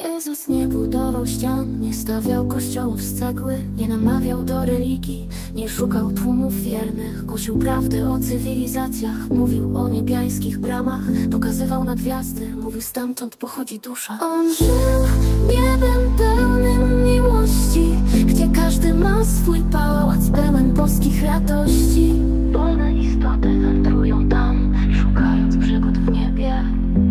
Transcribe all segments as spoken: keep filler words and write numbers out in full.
Jezus nie budował ścian, nie stawiał kościołów z cegły, nie namawiał do religii, nie szukał tłumów wiernych. Głosił prawdę o cywilizacjach, mówił o niebiańskich bramach, pokazywał na gwiazdy, mówił stamtąd pochodzi dusza. On żył niebem pełnym miłości, gdzie każdy ma swój pałac pełen boskich radości. Wolne istoty wędrują tam, szukając przygód w niebie.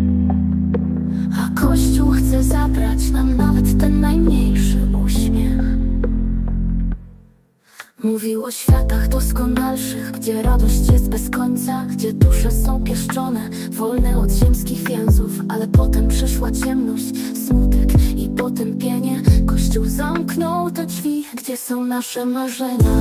A Kościół chce zabrać nam nawet ten najmniejszy uśmiech. Mówił o światach doskonalszych, gdzie radość jest bez końca, gdzie dusze są pieszczone, wolne od ziemskich więzów. Ale potem przyszła ciemność, smutek i potępienie. Kościół zamknął te drzwi, gdzie są nasze marzenia.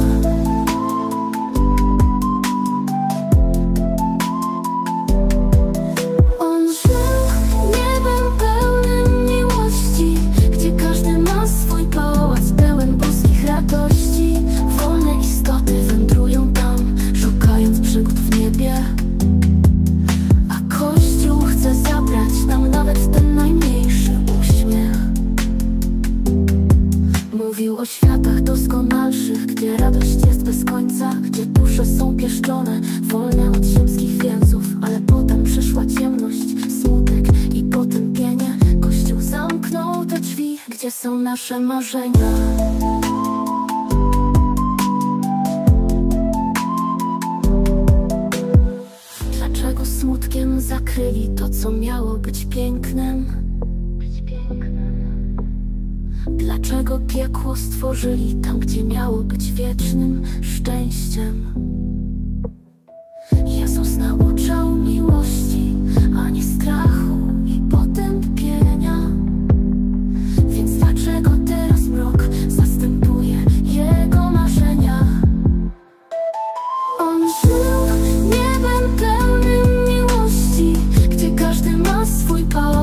Mówił o światach doskonalszych, gdzie radość jest bez końca, gdzie dusze są pieszczone, wolne od ziemskich więzów. Ale potem przyszła ciemność, smutek i potępienie. Kościół zamknął te drzwi, gdzie są nasze marzenia. Dlaczego smutkiem zakryli to, co miało być pięknem? Dlaczego piekło stworzyli tam, gdzie miało być wiecznym szczęściem? Jezus nauczał miłości, a nie strachu i potępienia. Więc dlaczego teraz mrok zastępuje Jego marzenia? On żył niebem pełnym miłości, gdzie każdy ma swój pałac